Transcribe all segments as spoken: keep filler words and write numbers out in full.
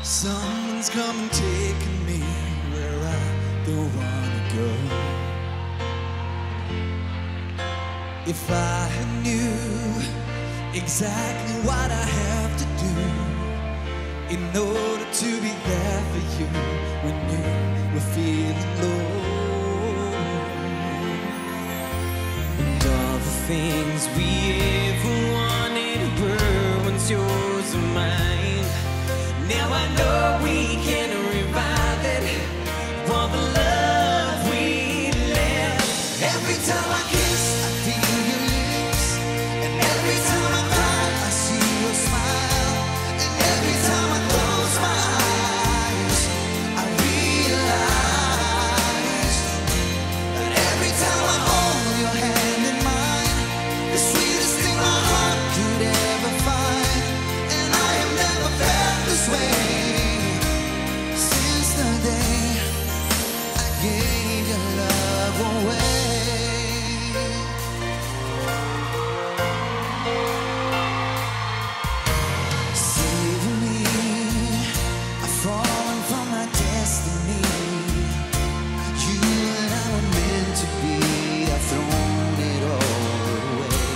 Someone's come and taken me where I don't wanna go. If I knew exactly what I have to do in order to be there for you when you were feeling low, and all the things we ever wanted were once yours and mine. Now I know we can revive it, all the love we left. Every time I kiss, I feel your lips, and every time I cry, I see your smile, and every time I close my eyes, I realize that every time I hold your hand in mine, the sweetest thing my heart could ever find. And I have never felt this way since the day I gave your love away. Save me, I've fallen from my destiny. You and I were meant to be, I've thrown it all away.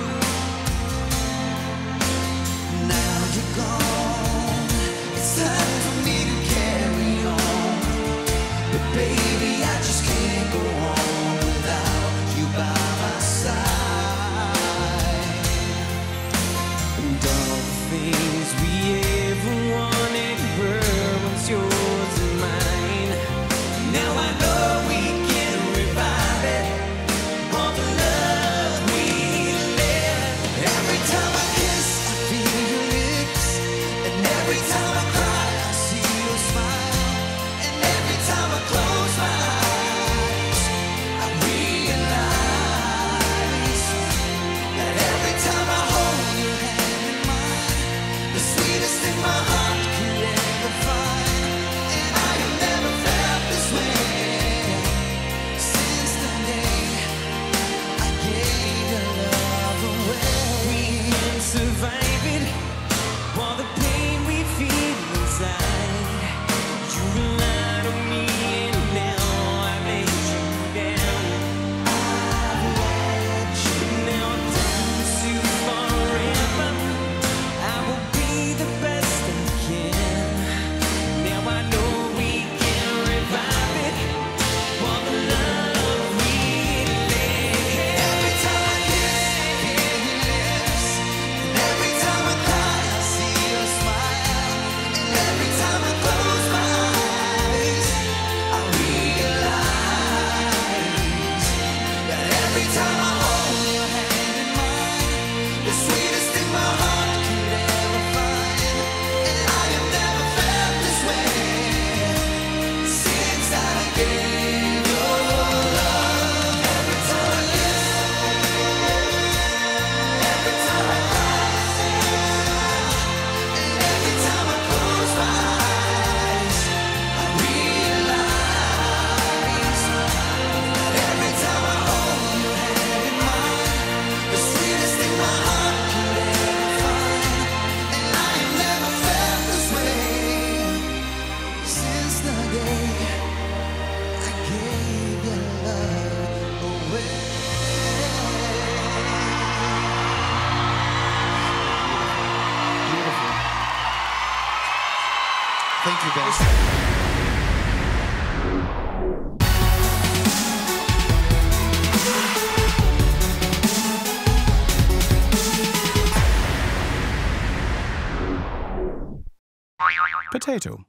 Now you're gone, it's time for me to carry on. But baby, I just can't go on without you by my side. And all the things we ever wanted were once yours and mine. Now I know we can revive it, all the love we left. Every time I kiss, I feel your lips, and every time I cry, I see your smile, and every time I close my eyes, I realize that every time I hold your hand in mine, the sweetest thing my heart could ever find. And I have never felt this way since the day I gave your love away. We can survive it, all the pain we feel inside. You relied on me and now I let you down. I let you now I'm down to forever. I will be the best I can. Now I know we can revive it, all the love we left. Every time I kiss, I feel your lips, and every time I cry, I see your smile, and every time I close my eyes, I realize that every time I hold your hand in mine, the sweetest thing my heart could ever find. And I have never felt this way since I gave your love. Every time I kiss, every time I cry, and every time I close my eyes, I realize that every time I hold your hand in mine, the sweetest thing my heart could ever find. And I have never felt this way since the day I gave your love away. Beautiful. Thank you, Ben. Potato.